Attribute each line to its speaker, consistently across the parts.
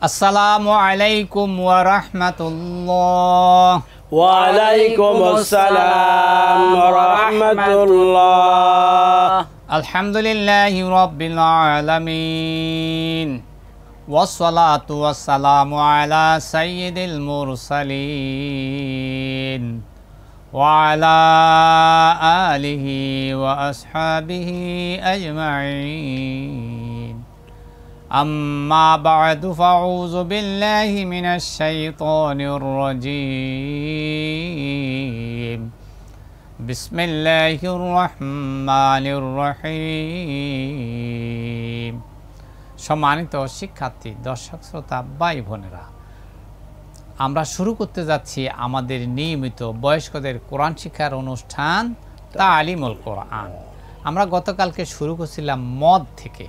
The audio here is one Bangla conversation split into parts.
Speaker 1: আসসালামু আলাইকুম ওয়া রাহমাতুল্লাহ।
Speaker 2: ওয়া আলাইকুমুস সালাম ওয়া রাহমাতুল্লাহ।
Speaker 1: আলহামদুলিল্লাহি রাব্বিল আলামিন ওয়াসসালাতু ওয়াসসালামু আলা সাইয়্যিদিল মুরসালিন ওয়া আলা আলিহি ওয়া আসহাবিহি আজমাইন। أما بعد فأعوذ بالله من الشيطان الرجيم بسم الله الرحمن الرحيم। সম্মানিত শিক্ষার্থী, দর্শক শ্রোতা, ভাই বোনেরা, আমরা শুরু করতে যাচ্ছি আমাদের নিয়মিত বয়স্কদের কোরআন শিক্ষার অনুষ্ঠান তালিমুল কোরআন। আমরা গতকালকে শুরু করছিলাম মদ থেকে।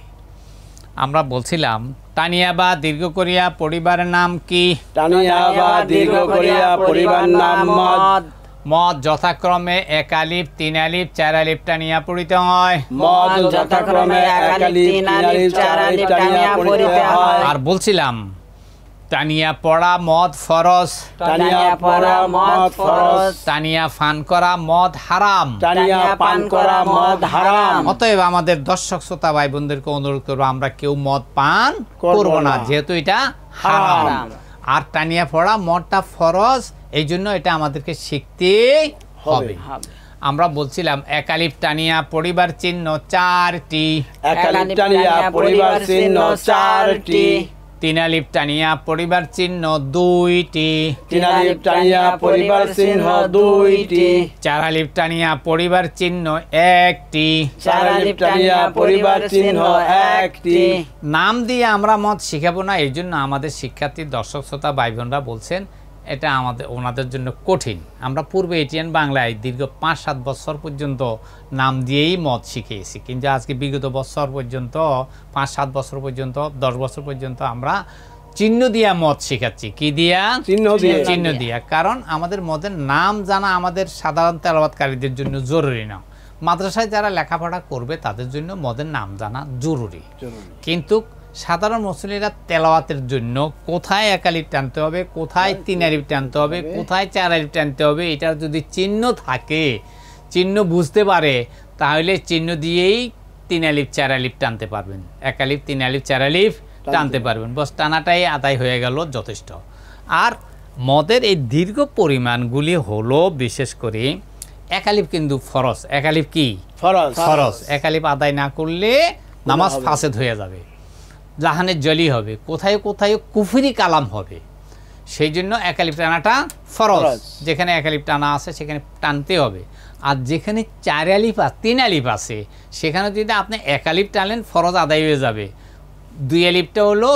Speaker 1: আমরা বলছিলাম টানিয়া বা দীর্ঘ করিয়া পরিবারের নাম কি?
Speaker 2: টানিয়া বা দীর্ঘ করিয়া পরিবার নাম মদ।
Speaker 1: মদ যথাক্রমে এক আলিফ, তিন আলিফ, চার আলিফ টানিয়া পড়িতে হয়।
Speaker 2: মদ যথাক্রমে এক আলিফ, তিন আলিফ, চার আলিফ টানিয়া পড়িতে হয়।
Speaker 1: আর বলছিলাম টানিয়া পড়া মদ ফরজ,
Speaker 2: টানিয়া পড়া মদ ফরজ,
Speaker 1: টানিয়া পান করা মদ হারাম,
Speaker 2: টানিয়া পান করা মদ হারাম।
Speaker 1: অতএব আমাদের দর্শক শ্রোতা ভাই বোনদেরকে অনুরোধ করবো, আমরা কেউ মদ পান করব না, যেহেতু এটা হারাম। আর টানিয়া পড়া মদটা ফরজ, এই জন্য এটা আমাদেরকে শিখতে হবে। আমরা বলছিলাম এক আলিফ টানিয়া পরিবার চিহ্ন চারটি,
Speaker 2: এক আলিফ টানিয়া পরিবার চিহ্ন চারটি,
Speaker 1: তিন আলিফ টানিয়া পরিবার চিহ্ন দুইটি,
Speaker 2: তিন আলিফ টানিয়া পরিবার চিহ্ন দুইটি,
Speaker 1: চার আলিফ টানিয়া পরিবার চিহ্ন একটি,
Speaker 2: চার আলিফ টানিয়া পরিবার চিহ্ন একটি।
Speaker 1: নাম দিয়ে আমরা মদ শিখাবো না, এই জন্য আমাদের শিক্ষার্থী দর্শক শ্রোতা ভাই বোনরা বলছেন এটা ওনাদের জন্য কঠিন। আমরা পূর্বে এটিএন বাংলায় দীর্ঘ 5-7 বছর পর্যন্ত নাম দিয়েই মদ শিখিয়েছি, কিন্তু আজকে বিগত বছর পর্যন্ত 5-7 বছর পর্যন্ত 10 বছর পর্যন্ত আমরা চিহ্ন দিয়া মদ শিখাচ্ছি। কি দিয়া? চিহ্ন দিয়া। কারণ আমাদের মদের নাম জানা আমাদের সাধারণ তেলাওয়াতকারীদের জন্য জরুরি না, মাদ্রাসায় যারা লেখাপড়া করবে তাদের জন্য মদের নাম জানা জরুরি। কিন্তু সাধারণ মুসল্লিরা তেলাওয়াতের জন্য কোথায় এক আলিফ টানতে হবে, কোথায় তিন আলিফ টানতে হবে, কোথায় চার আলিফ টানতে হবে, এটার যদি চিহ্ন থাকে, চিহ্ন বুঝতে পারে, তাহলে চিহ্ন দিয়েই তিন আলিফ চার আলিফ টানতে পারবেন, এক আলিফ তিন আলিফ চার আলিফ টানতে পারবেন। বস টানাটাই আদায় হয়ে গেল, যথেষ্ট। আর মদের এই দীর্ঘ পরিমাণগুলি হলো বিশেষ করে এক আলিফ কিন্তু ফরজ। এক আলিফ কি? ফরজ। এক আলিফ আদায় না করলে নামাজ ফাসেদ হয়ে যাবে, জাহানের জলি হবে, কোথায় কোথায় কুফরি কালাম হবে। সেই জন্য এক আলিফ টানাটা ফরজ। যেখানে এক আলিফ টানা আছে সেখানে টানতে হবে। আর যেখানে চার আলিফ আর তিন আলিফ আছে সেখানে যদি আপনি এক আলিফ টানলেন ফরজ আদায় হয়ে যাবে। দুই আলিফটা হলো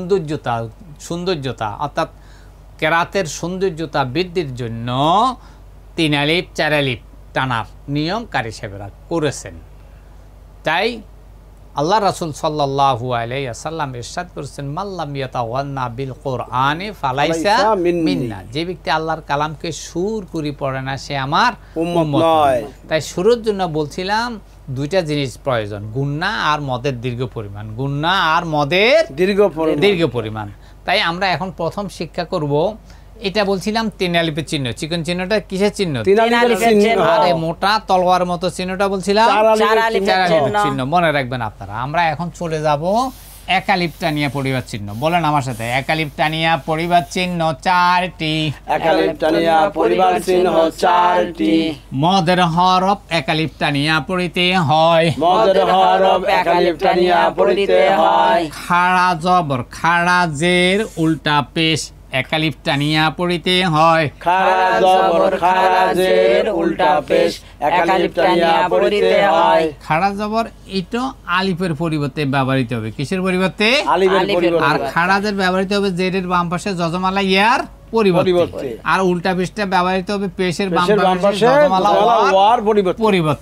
Speaker 1: সৌন্দর্যতা, অর্থাৎ কেরাতের সৌন্দর্যতা বৃদ্ধির জন্য তিন আলিফ চার আলিফ টানার নিয়ম কারি সাহেবেরা করেছেন। তাই আল্লাহ রাসূল সাল্লাল্লাহু আলাইহি ওয়াসাল্লাম ইরশাদ করেছেন, মাল্লাম ইয়াতাওয়ান্না বিল কোরআনি ফালাইসা মিন্না। যে ব্যক্তি আল্লাহর কালামকে সুর করে পড়ে না সে আমার উম্মত নয়। তাই সুরের জন্য বলছিলাম দুইটা জিনিস প্রয়োজন, গুন্না আর মদের দীর্ঘ পরিমাণ। গুন্না আর মদের দীর্ঘ পরিমাণ। তাই আমরা এখন প্রথম শিক্ষা করব, এটা বলছিলাম তিন আলিফের চিহ্ন। চিকন চিহ্নটা কিসের চিহ্ন? আরে মোটা তলোয়ার মতো চিহ্নটা বলছিলাম চার আলিফের চিহ্ন। মনে রাখবেন আপনারা। আমরা এখন চলে যাব এক আলিফ টানিয়া পরিবার চিহ্ন। বলেন আমার সাথে, এক আলিফ টানিয়া পরিবার চিহ্ন চারটি,
Speaker 2: এক আলিফ টানিয়া পরিবার চিহ্ন চারটি।
Speaker 1: মদের হরফ এক আলিফ টানিয়া পড়িতে হয়,
Speaker 2: মদের হরফ এক আলিফ টানিয়া পড়িতে হয়।
Speaker 1: খাড়া জবর খাড়া জের উল্টা পেশ এক আলিফ টানিয়া পড়িতে হয়,
Speaker 2: খাড়া জবর খাড়া জের উল্টা পেশ এক আলিফ টানিয়া পড়িতে হয়।
Speaker 1: খাড়া জবর এটা আলিফের পরিবর্তে ব্যবহৃত হবে। কিসের পরিবর্তে?
Speaker 2: আলিফের পরিবর্তে।
Speaker 1: আর খাড়া জের ব্যবহৃত হবে জেরের বাম পাশে যজমালা ইয়ার পরিবর্তে। আর উল্টা পেশটা ব্যবহৃত হবে পেশের বাম পাশে যজমালা ওয়ার পরিবর্তে।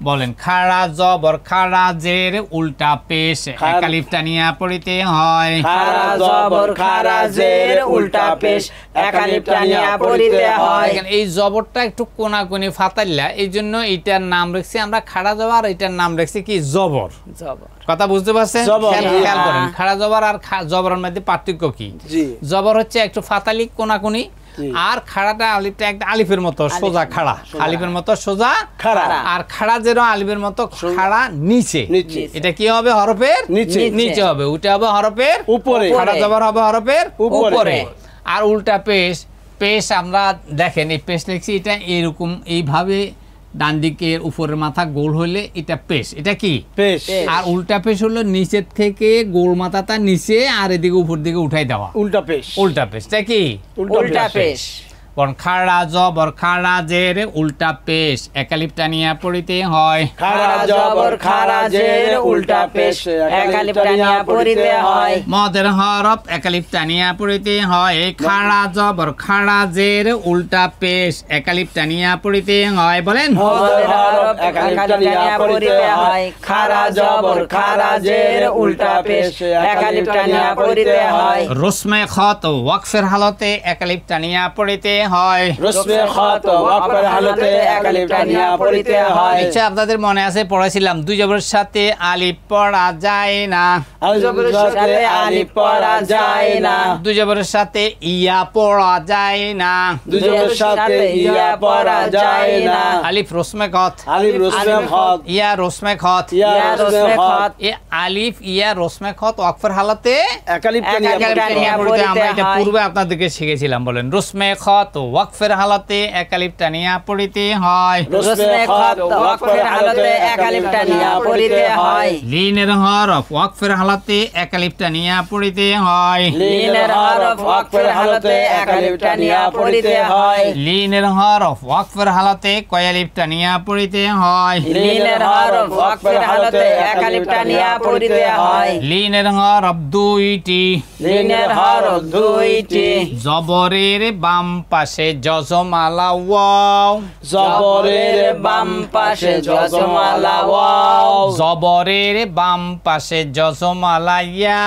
Speaker 1: বলেন খাড়া জবর খাড়া জের উল্টা পেশ একালিফ টানিয়া পড়িতে হয়
Speaker 2: খাড়া জবর খাড়া জের উল্টা পেশ একালিফ টানিয়া পড়িতে হয়।
Speaker 1: দেখেন এই জবরটা একটু কোনাকুনি ফাতাইলা, এই জন্য এটার নাম রাখছি আমরা খাড়া জবর, আর এটার নাম রাখছি কি জবর।
Speaker 2: জবর
Speaker 1: কথা বুঝতে পারছেন?
Speaker 2: জবর,
Speaker 1: খেয়াল করেন খাড়া জবর আর জবরের মধ্যে পার্থক্য কি।
Speaker 2: জি
Speaker 1: জবর হচ্ছে একটু ফাতালি কোনাকুনি, আর খাড়াটা আলিফটা একটা আলিফের মতো সোজা খাড়া, আলিফের মতো সোজা
Speaker 2: খাড়া।
Speaker 1: আর খাড়া যেরকম আলিফের মতো খাড়া নিচে,
Speaker 2: নিচে।
Speaker 1: এটা কি হবে হরফের
Speaker 2: নিচে।
Speaker 1: নিচে হবে, ওটা হবে হরফের
Speaker 2: উপরে।
Speaker 1: খাড়া জবর হবে হরফের
Speaker 2: উপরে।
Speaker 1: উপরে। আর উল্টা পেশ, পেশ আমরা দেখেন এই পেশ লিখছি, এটা এরকম এইভাবে ডান দিকের উপরের মাথা গোল হলে এটা পেশ, এটা কি
Speaker 2: পেশ।
Speaker 1: আর উল্টা পেশ হলো নিচের থেকে গোল মাথাটা নিচে আর এদিকে উপর দিকে উঠাই দেওয়া,
Speaker 2: উল্টা পেশ।
Speaker 1: উল্টা পেশ। এটা কি
Speaker 2: উল্টা পেশ।
Speaker 1: বরং খাড়া জবর খাড়া জের উল্টা পেশ একালিফ টানিয়া পড়িতে হয়
Speaker 2: খাড়া জবর খাড়া জের উল্টা পেশ একালিফ টানিয়া পড়িতে হয়।
Speaker 1: মদের হরফ একালিফ টানিয়া পড়িতে হয় খাড়া জবর খাড়া জের উল্টা পেশ একালিফ টানিয়া পড়িতে হয়। বলেন
Speaker 2: মদের হরফ একালিফ টানিয়া পড়িতে হয়। খাড়া জবর খাড়া জের উল্টা পেশ একালিফ টানিয়া পড়িতে হয়।
Speaker 1: রসমে খত ওয়াকফের হালতে একালিফ টানিয়া পড়িতে হয়।
Speaker 2: রসমে খত ওয়াকফের হালতে একালিফ টানিয়া পড়িতে হয়।
Speaker 1: আচ্ছা, আপনাদের মনে আছে পড়াইছিলাম দুই জবরের সাথে আলিফ পড়া যায় না,
Speaker 2: দুই জবরের সাথে আলিফ পড়া যায় না,
Speaker 1: দুই জবরের সাথে ইয়া পড়া যায় না,
Speaker 2: দুই জবরের সাথে ইয়া পড়া যায় না।
Speaker 1: আলিফ রসমে খত,
Speaker 2: আলিফ রসমে খত,
Speaker 1: ইয়া রসমে খত,
Speaker 2: ইয়া রসমে খত,
Speaker 1: এ আলিফ ইয়া রসমে খত ওয়াকফের হালতে
Speaker 2: একালিফ
Speaker 1: একালিফ
Speaker 2: টানিয়া
Speaker 1: টানিয়া
Speaker 2: পড়িতে
Speaker 1: পড়িতে। আমরা এটা
Speaker 2: হয়।
Speaker 1: পূর্বে আপনাদেরকে শিখেছিলাম। বলেন রসমে খত ওয়াকফের হালতে একালিফ টানিয়া পড়িতে হয়।
Speaker 2: রসমে খত ওয়াকফের হালতে একালিফ টানিয়া পড়িতে হয়।
Speaker 1: লিনের হরফ ওয়াকফের হালতে একালিফ টানিয়া পড়িতে হয়।
Speaker 2: লিনের হরফ ওয়াকফের হালতে একালিফ টানিয়া পড়িতে হয়।
Speaker 1: লিনের হরফ ওয়াকফের হালতে কয়ালিফ টানিয়া পড়িতে হয়।
Speaker 2: লিনের হরফ ওয়াকফের হালতে একালিফ টানিয়া পড়িতে হয়।
Speaker 1: লিনের হরফ দুইটি,
Speaker 2: লিনের হরফ দুইটি,
Speaker 1: জবরের বাম পাশে যজমালা ওয়াও,
Speaker 2: জবরের বাম পাশে যজমালা ওয়াও,
Speaker 1: জবরের বাম পাশে যজমালা ইয়া,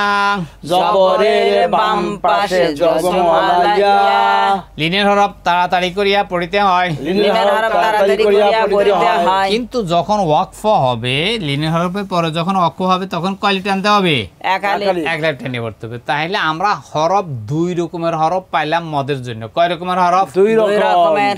Speaker 2: জবরের বাম পাশে যজমালা ইয়া।
Speaker 1: লিনের হরফ তাড়াতাড়ি করিয়া পড়িতে হয়।
Speaker 2: লিনের হরফ তাড়াতাড়ি করিয়া পড়িতে হয়।
Speaker 1: কিন্তু যখন ওয়াকফ হবে, লিনের হরফের পরে যখন ওয়াকফ হবে তখন কয়লি টানতে হবে?
Speaker 2: একালিফ।
Speaker 1: এক লাইফ টেনে পড়তে হবে। তাহলে আমরা হরফ দুই রকমের হরফ পাইলাম মদের জন্য। কয় রকমের হরফ?
Speaker 2: দুই রকমের।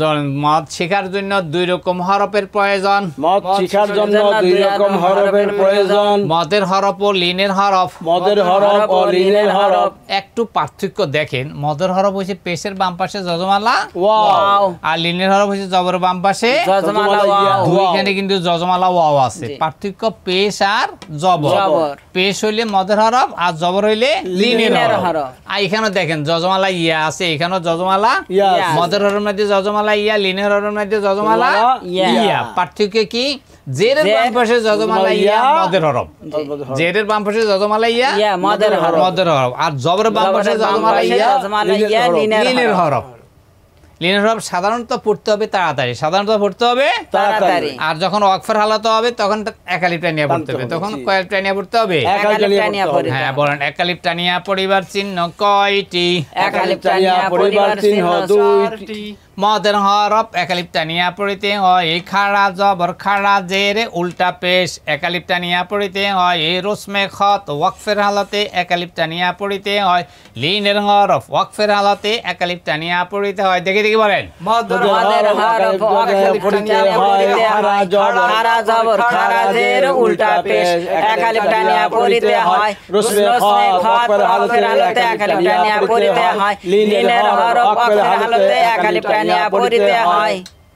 Speaker 1: মদ শেখার জন্য দুই রকম হরফের প্রয়োজন।
Speaker 2: মদ শিখার জন্য দুই রকম হরফের প্রয়োজন।
Speaker 1: মদের হরফ ও লিনের হরফ।
Speaker 2: মদের হরফ ও লিনের হরফ।
Speaker 1: একটু পার্থক্য দেখেন, মদের হরফ হচ্ছে পেশের বাম পাশে যজমালা
Speaker 2: ওয়াও,
Speaker 1: আর লিনের হরফ হচ্ছে জবরের বাম পাশে
Speaker 2: যজমালা ওয়াও।
Speaker 1: দুইখানে কিন্তু যজমালা ওয়াও আছে। পার্থক্য পেশ আর জবর।
Speaker 2: জবর।
Speaker 1: পেশ হইলে মদের হরফ আর জবর হইলে লিনের
Speaker 2: লিনের
Speaker 1: হরফ।
Speaker 2: হরফ।
Speaker 1: আর এখানে দেখেন যজমালা ইয়া আছে, এখানেও যজমালা
Speaker 2: ইয়া।
Speaker 1: মদের হরফের মধ্যে যজমালা ইয়া, লিনের হরফের মধ্যে যজমালা
Speaker 2: ইয়া।
Speaker 1: ইয়া। পার্থক্য কি? জেরের বাম পাশে যজমালা ইয়া মদের হরফ, জেরের বাম পাশে যজমালা ইয়া
Speaker 2: ইয়া মদের হরফ।
Speaker 1: মদের হরফ, আর জবরের বাম পাশে যজমালা ইয়া
Speaker 2: যজমালা ইয়া
Speaker 1: লিনের
Speaker 2: লিনের
Speaker 1: হরফ। লিনের হরফ সাধারণত পড়তে হবে তাড়াতাড়ি, সাধারণত পড়তে হবে
Speaker 2: তাড়াতাড়ি।
Speaker 1: আর যখন ওয়াকফের হালত হবে তখন একালিফ টানিয়া পড়তে হবে, তখন কয়ালিফ টানিয়া পড়তে হবে।
Speaker 2: একালিফ টানিয়া পড়িতে
Speaker 1: হ্যাঁ
Speaker 2: হয়।
Speaker 1: বলেন একালিফ টানিয়া পড়িবার চিহ্ন কয়টি?
Speaker 2: একালিফ টানিয়া পড়িবার চিহ্ন দুইটি।
Speaker 1: মদের হরফ একালিফ টানিয়া পড়িতে হয়। খাড়া জবর খাড়া জের উল্টা পেশ একালিফ টানিয়া পড়িতে হয়। রসমে খত ওয়াকফের হালতে একালিফ টানিয়া পড়িতে হয়। লিনের হরফ ওয়াকফের হালতে একালিফ টানিয়া পড়িতে হয়। দেখে দেখি বলেন
Speaker 2: মদের হরফ একালিফ টানিয়া পড়িতে হয়। খাড়া জবর খাড়া জের উল্টা পেশ একালিফ টানিয়া পড়িতে হয়। রসমে খত ওয়াকফের হালতে একালিফ টানিয়া পড়িতে হয়। লিনের হরফ ওয়াকফের হালতে একালিফ টানিয়া পড়িতে হয়।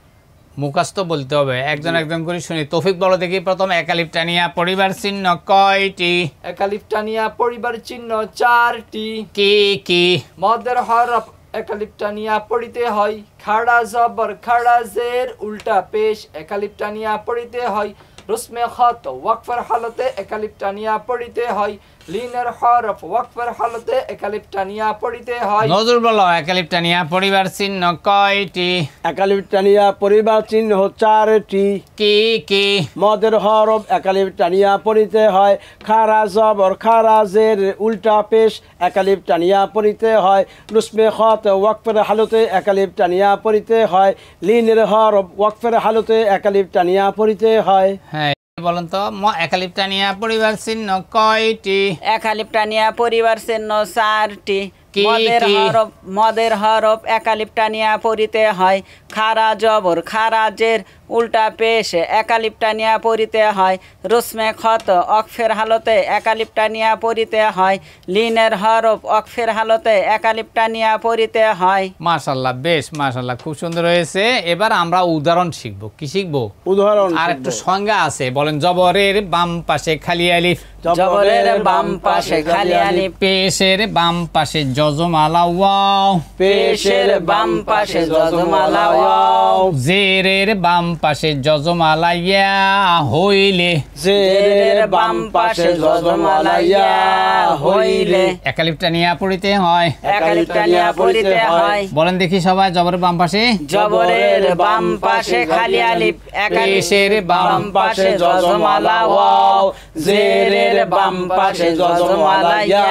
Speaker 1: মুখস্থ বলতে হবে, একজন একজন করে শুনি। তৌফিক বলো দেখি প্রথম একালিফ টানিয়া পড়িবার চিহ্ন কয়টি?
Speaker 3: একালিফ টানিয়া পড়িবার চিহ্ন চারটি।
Speaker 1: কি কি?
Speaker 3: মদের হরফ একালিফ টানিয়া পড়িতে হয়। খাড়া জবর খাড়া জের উল্টা পেশ একালিফ টানিয়া পড়িতে হয়। রসমে খত ওয়াকফের হালতে একালিফ টানিয়া পড়িতে হয়। লিনের হরফ ওয়াকফের হালতে একালিফ টানিয়া পড়িতে হয়।
Speaker 1: নজরুল বলো একালিফ টানিয়া পরিবার চিহ্ন কয়টি?
Speaker 4: একালিফ টানিয়া পরিবার চিহ্ন 4টি।
Speaker 1: কি কি?
Speaker 4: মদের হরফ একালিফ টানিয়া পড়িতে হয়, খারা জবর খারা জের উল্টা পেশ একালিফ টানিয়া পড়িতে হয়, রুসমে খত ওয়াকফের হালতে একালিফ টানিয়া পড়িতে হয়, লিনের হরফ ওয়াকফের হালতে একালিফ টানিয়া পড়িতে হয়।
Speaker 1: হ্যাঁ বলেন তো একালিফ টানিয়া পরিবার চিহ্ন কয়টি?
Speaker 2: একালিফ টানিয়া পরিবার চিহ্ন 4টি।
Speaker 1: কি কি?
Speaker 2: মদের হরফ একালিফ টানিয়া পড়িতে হয়, খারা জবর খারা জের উল্টা পেশ একালিফ টানিয়া পড়িতে হয়, রুসমে খত অকফের হালতে একালিফ টানিয়া পড়িতে হয়, লিনের হরফ অকফের হালতে একালিফ টানিয়া পড়িতে হয়।
Speaker 1: মাশাআল্লাহ, বেশ মাশাআল্লাহ, খুব সুন্দর হয়েছে। এবার আমরা উদাহরণ শিখবো। কি শিখবো?
Speaker 4: উদাহরণ
Speaker 1: আর একটু সংজ্ঞা আছে, বলেন। জবরের বাম পাশে খালি আলিফ,
Speaker 2: জবরের বাম পাশে খালি আলিফ,
Speaker 1: পেশের বাম পাশে যজমালা ওয়াও,
Speaker 2: পেশের বাম পাশে যজমালা ওয়াও,
Speaker 1: জেরের বাম পাশে যজমালা ইয়া হইলে,
Speaker 4: জেরের বাম পাশে যজমালা ইয়া হইলে
Speaker 1: একালিফ টানিয়া পড়িতে হয়।
Speaker 2: একালিফ টানিয়া পড়িতে হয়।
Speaker 1: বলেন দেখি সবাই, জবরের বাম পাশে,
Speaker 2: জবরের বাম পাশে খালি আলিফ,
Speaker 1: পেশের বাম
Speaker 2: পাশে যজমালা ওয়াও, জেরের বাম পাশে যজমালা ইয়া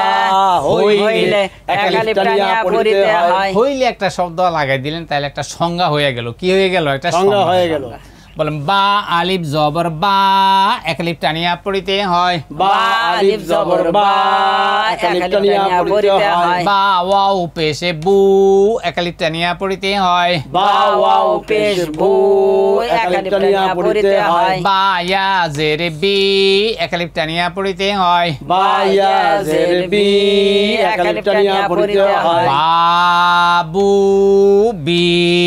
Speaker 2: হইলে একালিফ টানিয়া পড়িতে হয়।
Speaker 1: হইলে একটা শব্দ লাগাই দিলেন, তাহলে একটা সংজ্ঞা হয়ে গেল। কি হয়ে গেল? একটা
Speaker 4: সংজ্ঞা হয়ে গেল।
Speaker 1: বলেন বা আলিফ জবর বা একালিফ টানিয়া পড়িতে হয়,
Speaker 4: বা আলিফ জবর বা একালিফ টানিয়া পড়িতে হয়,
Speaker 1: বা ওয়াও পেশে বু একালিফ টানিয়া পড়িতে হয়,
Speaker 4: বা ওয়াও পেশ বু একালিফ টানিয়া পড়িতে হয়,
Speaker 1: বা ইয়া জেরে বি একালিফ টানিয়া পড়িতে হয়,
Speaker 4: বা ইয়া জের বি একালিফ টানিয়া পড়িতে হয়,
Speaker 1: বাবু বি,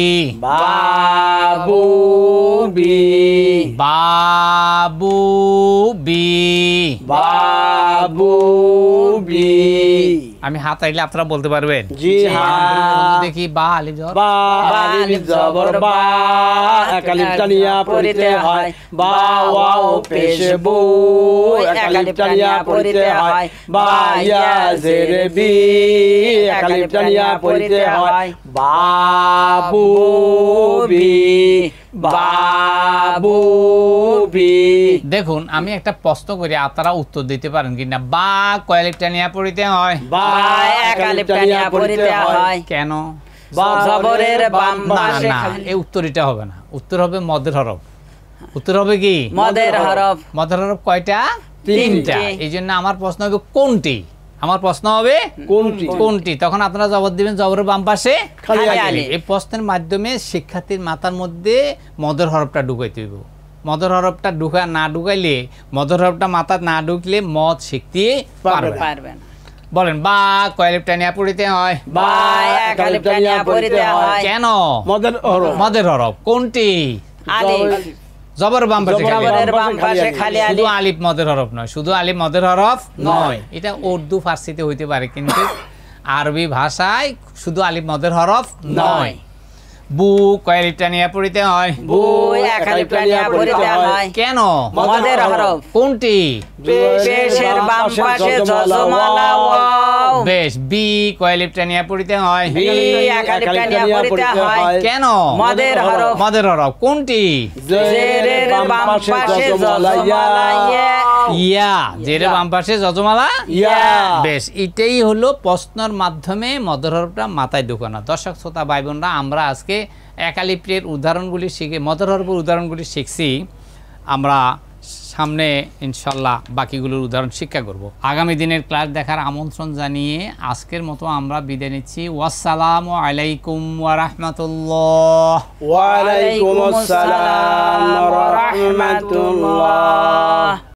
Speaker 4: বাবু বি,
Speaker 1: বাবু বি,
Speaker 4: বাবু বি।
Speaker 1: আমি হাত আইলে আপনারা বলতে পারবেন?
Speaker 4: জি হ্যাঁ।
Speaker 1: দেখি বা আলিফ জবর
Speaker 4: বা আলিফ জবর বা একালিফ টানিয়া পড়িতে হয়, বা ওয়াও পেশ বু একালিফ টানিয়া পড়িতে হয়, বা ইয়া জের বি একালিফ টানিয়া পড়িতে হয়, বাবু বি, বাবু বি।
Speaker 1: দেখুন, আমি একটা প্রশ্ন করি, আপনারা উত্তর দিতে পারেন কিনা। বা কয়ালিফ টানিয়া পড়িতে হয়,
Speaker 4: বা
Speaker 2: একালিফ টানিয়া পড়িতে হয়।
Speaker 1: কেন?
Speaker 2: জবরের বাম
Speaker 1: না
Speaker 2: পাশে
Speaker 1: না, এই উত্তরটা হবে না। উত্তর হবে মদের হরফ। উত্তর হবে কি?
Speaker 2: মদের হরফ।
Speaker 1: মদের হরফ কয়টা? 3টা। এই জন্য আমার প্রশ্ন হবে কোনটি? আমার প্রশ্ন হবে
Speaker 4: কোনটি?
Speaker 1: কোনটি? তখন আপনারা জবাব দিবেন জবরের বাম পাশে
Speaker 4: খালি
Speaker 1: খালি
Speaker 4: আলিফ।
Speaker 1: এই প্রশ্নের মাধ্যমে শিক্ষার্থীর মাথার মধ্যে মদের হরফটা ঢুকাইতে হইব। মদের হরফটা না ঢুকাইলে, মদের হরফটা মাথা না ঢুকলে মদ শিখতে পারবে।
Speaker 2: পারবেন।
Speaker 1: বলেন বা কয়ালিফ টানিয়া পড়িতে হয়,
Speaker 4: বা
Speaker 2: একালিফ টানিয়া পড়িতে হয়।
Speaker 1: কেন?
Speaker 4: মদের হরফ।
Speaker 1: মদের হরফ কোনটি?
Speaker 2: আলিফ।
Speaker 1: জবর বাম পাশে খালি
Speaker 2: জবরের
Speaker 1: আলিফ।
Speaker 2: বাম পাশে খালি
Speaker 1: শুধু
Speaker 2: আলিফ।
Speaker 1: আলিফ মদের হরফ নয়, শুধু আলিফ মদের হরফ নয়। এটা উর্দু ফার্সিতে হইতে পারে, কিন্তু আরবি ভাষায় শুধু আলিফ মদের হরফ নয়। বু কয়ালিফ টানিয়া পড়িতে হয়,
Speaker 2: বু একালিফ টানিয়া পড়িতে হয়।
Speaker 1: কেন?
Speaker 2: মদের হরফ।
Speaker 1: কোনটি?
Speaker 2: পেশের বাম পাশে যজমালা ওয়াও,
Speaker 1: বেশ। বি কয়ালিফ টানিয়া পড়িতে হয়,
Speaker 2: বি একালিফ টানিয়া পড়িতে হয়।
Speaker 1: কেন?
Speaker 2: মদের হরফ।
Speaker 1: মদের হরফ কোনটি?
Speaker 2: জেরের বাম পাশে যজমালা ইয়া,
Speaker 1: ইয়া। জেরে বাম পাশে যজমালা
Speaker 4: ইয়া।
Speaker 1: বেশ, এটাই হলো প্রশ্নের মাধ্যমে মদের হরফটা মাথায় ঢুকানো। দর্শক শ্রোতা ভাই বোনরা, আমরা আজকে একালিফের উদাহরণগুলি শিখে মদের হরফের উদাহরণগুলি শিখছি। আমরা সামনে ইনশাল্লাহ বাকিগুলোর উদাহরণ শিক্ষা করব। আগামী দিনের ক্লাস দেখার আমন্ত্রণ জানিয়ে আজকের মতো আমরা বিদায় নিচ্ছি। ওয়াসসালামু আলাইকুম ওয়া রাহমাতুল্লাহ।
Speaker 4: ওয়া আলাইকুম আসসালাম ওয়া রাহমাতুল্লাহ।